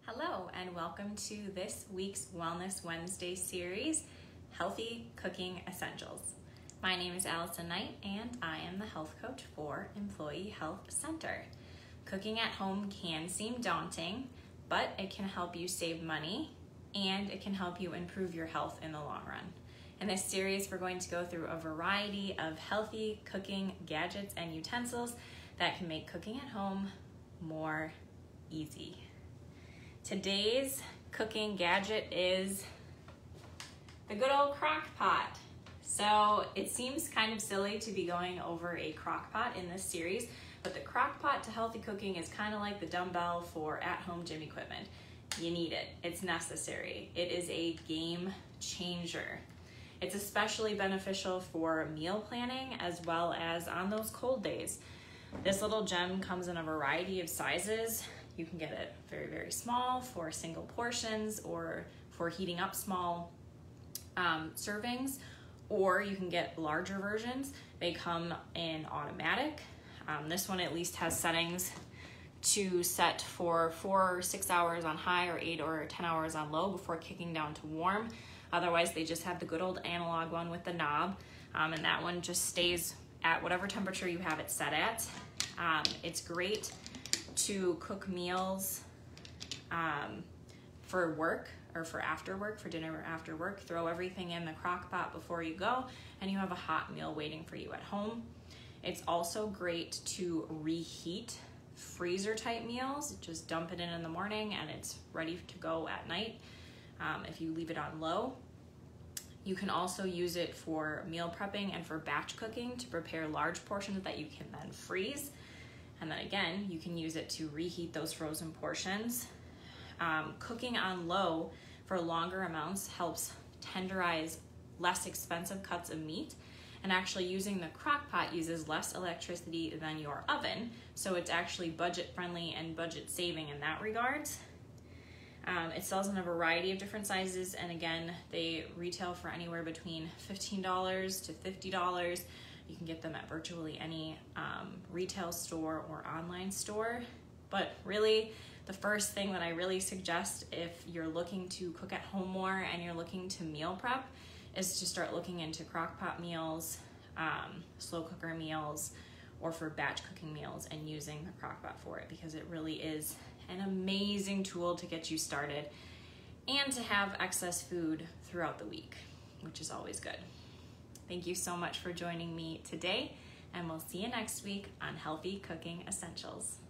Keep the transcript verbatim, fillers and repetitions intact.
Hello and welcome to this week's Wellness Wednesday series, Healthy Cooking Essentials. My name is Allison Knight and I am the health coach for Employee Health Center. Cooking at home can seem daunting, but it can help you save money and it can help you improve your health in the long run. In this series, we're going to go through a variety of healthy cooking gadgets and utensils that can make cooking at home more easy. Today's cooking gadget is the good old Crockpot. So it seems kind of silly to be going over a Crockpot in this series, but the Crockpot to healthy cooking is kind of like the dumbbell for at-home gym equipment. You need it, it's necessary. It is a game changer. It's especially beneficial for meal planning as well as on those cold days. This little gem comes in a variety of sizes. You can get it very, very small for single portions or for heating up small um, servings, or you can get larger versions. They come in automatic. Um, this one at least has settings to set for four or six hours on high or eight or ten hours on low before kicking down to warm. Otherwise, they just have the good old analog one with the knob, um, and that one just stays at whatever temperature you have it set at. Um, it's great to cook meals um, for work or for after work, for dinner or after work. Throw everything in the crock pot before you go and you have a hot meal waiting for you at home. It's also great to reheat freezer type meals. Just dump it in in the morning and it's ready to go at night um, if you leave it on low. You can also use it for meal prepping and for batch cooking to prepare large portions that you can then freeze. And then again, you can use it to reheat those frozen portions. Um, cooking on low for longer amounts helps tenderize less expensive cuts of meat. And actually using the crock pot uses less electricity than your oven. So it's actually budget friendly and budget saving in that regard. Um, it sells in a variety of different sizes. And again, they retail for anywhere between fifteen dollars to fifty dollars. You can get them at virtually any um, retail store or online store. But really, the first thing that I really suggest if you're looking to cook at home more and you're looking to meal prep is to start looking into crock-pot meals, um, slow cooker meals, or for batch cooking meals and using the crock-pot for it, because it really is an amazing tool to get you started and to have excess food throughout the week, which is always good. Thank you so much for joining me today, and we'll see you next week on Healthy Cooking Essentials.